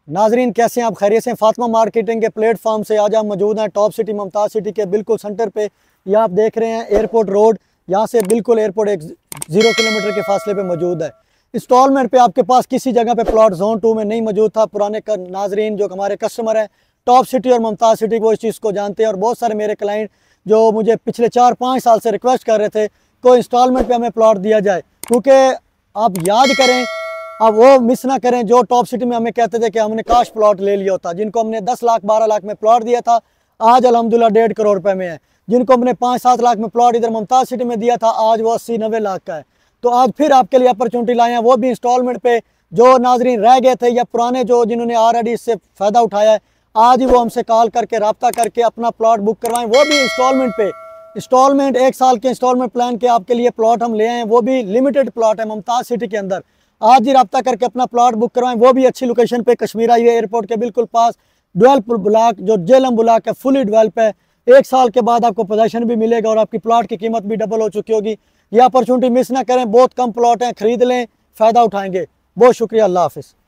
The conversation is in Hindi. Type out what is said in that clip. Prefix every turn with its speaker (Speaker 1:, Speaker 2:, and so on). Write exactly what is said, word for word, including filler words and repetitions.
Speaker 1: नाजरीन कैसे हैं आप, खैरियत से? फातिमा मार्केटिंग के प्लेटफॉर्म से आज हम मौजूद हैं टॉप सिटी मुमताज़ सिटी के बिल्कुल सेंटर पे। ये आप देख रहे हैं एयरपोर्ट रोड, यहाँ से बिल्कुल एयरपोर्ट एक जीरो किलोमीटर के फासले पे मौजूद है। इंस्टॉलमेंट पे आपके पास किसी जगह पे प्लॉट जोन टू में नहीं मौजूद था। पुराने नाजरीन जो हमारे कस्टमर हैं टॉप सिटी और मुमताज़ सिटी वो इस चीज़ को जानते हैं, और बहुत सारे मेरे क्लाइंट जो मुझे पिछले चार पाँच साल से रिक्वेस्ट कर रहे थे को इंस्टॉलमेंट पे हमें प्लॉट दिया जाए, क्योंकि आप याद करें, अब वो मिस ना करें जो टॉप सिटी में हमें कहते थे कि हमने काश प्लॉट ले लिया होता, जिनको हमने दस लाख बारह लाख में प्लॉट दिया था आज अल्हम्दुलिल्लाह डेढ़ करोड़ रुपए में है। जिनको हमने पाँच सात लाख में प्लॉट इधर मुमताज़ सिटी में दिया था आज वो अस्सी नब्बे लाख का है। तो आज फिर आपके लिए अपॉर्चुनिटी लाए हैं, वो भी इंस्टॉलमेंट पे। जो नाजरीन रह गए थे या पुराने जो जिन्होंने ऑलरेडी इससे फ़ायदा उठाया है, आज ही वो हमसे कॉल करके रब्ता करके अपना प्लॉट बुक करवाएं, वो भी इंस्टॉलमेंट पे। इंस्टॉलमेंट एक साल के इंस्टॉलमेंट प्लान के आपके लिए प्लॉट हम ले आए हैं, वो भी लिमिटेड प्लॉट है मुमताज़ सिटी के अंदर। आज ही रब्ता करके अपना प्लॉट बुक करवाएं, वो भी अच्छी लोकेशन पे, कश्मीर हाईवे एयरपोर्ट के बिल्कुल पास। डेवलप ब्लॉक जो जेलम ब्लॉक है फुली डेवलप है। एक साल के बाद आपको पोजीशन भी मिलेगा और आपकी प्लॉट की कीमत भी डबल हो चुकी होगी। ये अपॉर्चुनिटी मिस ना करें, बहुत कम प्लॉट हैं, खरीद लें, फ़ायदा उठाएंगे। बहुत शुक्रिया, अल्लाह हाफिज़।